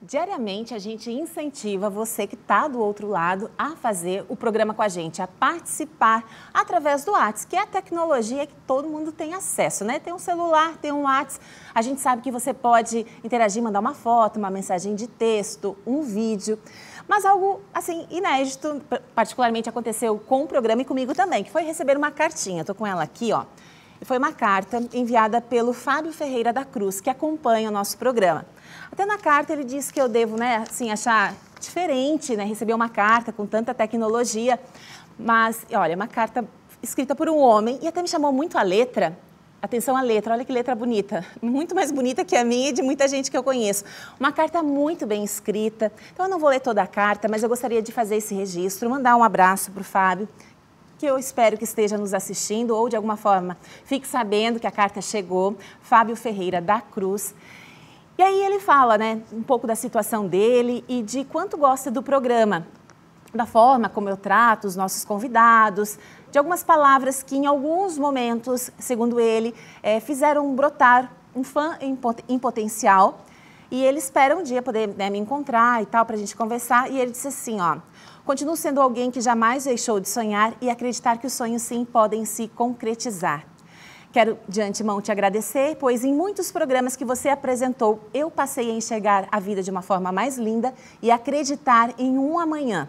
Diariamente a gente incentiva você que está do outro lado a fazer o programa com a gente, a participar através do WhatsApp, que é a tecnologia que todo mundo tem acesso, né? Tem um celular, tem um WhatsApp, a gente sabe que você pode interagir, mandar uma foto, uma mensagem de texto, um vídeo. Mas algo, assim, inédito, particularmente aconteceu com o programa e comigo também, que foi receber uma cartinha. Estou com ela aqui, ó. E foi uma carta enviada pelo Fábio Ferreira da Cruz, que acompanha o nosso programa. Até na carta ele disse que eu devo, né, assim, achar diferente, né, receber uma carta com tanta tecnologia. Mas, olha, uma carta escrita por um homem e até me chamou muito a letra. Atenção à letra, olha que letra bonita, muito mais bonita que a minha e de muita gente que eu conheço. Uma carta muito bem escrita, então eu não vou ler toda a carta, mas eu gostaria de fazer esse registro, mandar um abraço para o Fábio, que eu espero que esteja nos assistindo ou de alguma forma fique sabendo que a carta chegou, Fábio Ferreira da Cruz. E aí ele fala, né, um pouco da situação dele e de quanto gosta do programa, da forma como eu trato os nossos convidados, de algumas palavras que em alguns momentos, segundo ele, fizeram brotar um fã em potencial. E ele espera um dia poder, né, me encontrar e tal, para a gente conversar. E ele disse assim, ó, continuo sendo alguém que jamais deixou de sonhar e acreditar que os sonhos sim podem se concretizar. Quero de antemão te agradecer, pois em muitos programas que você apresentou, eu passei a enxergar a vida de uma forma mais linda e acreditar em um amanhã.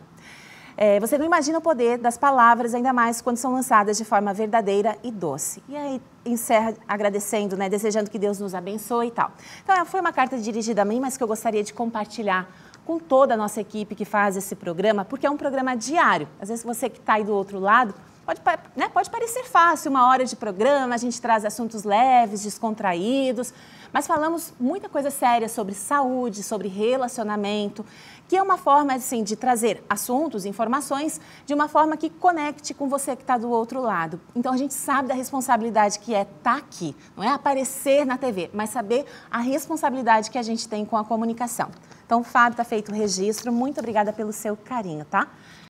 Você não imagina o poder das palavras, ainda mais quando são lançadas de forma verdadeira e doce. E aí encerra agradecendo, né, desejando que Deus nos abençoe e tal. Então foi uma carta dirigida a mim, mas que eu gostaria de compartilhar com toda a nossa equipe que faz esse programa, porque é um programa diário. Às vezes você que está aí do outro lado, pode parecer fácil, uma hora de programa, a gente traz assuntos leves, descontraídos, mas falamos muita coisa séria sobre saúde, sobre relacionamento, que é uma forma assim, de trazer assuntos, informações, de uma forma que conecte com você que está do outro lado. Então a gente sabe da responsabilidade que é estar aqui, não é aparecer na TV, mas saber a responsabilidade que a gente tem com a comunicação. Então, Fábio, está feito o registro, muito obrigada pelo seu carinho, tá?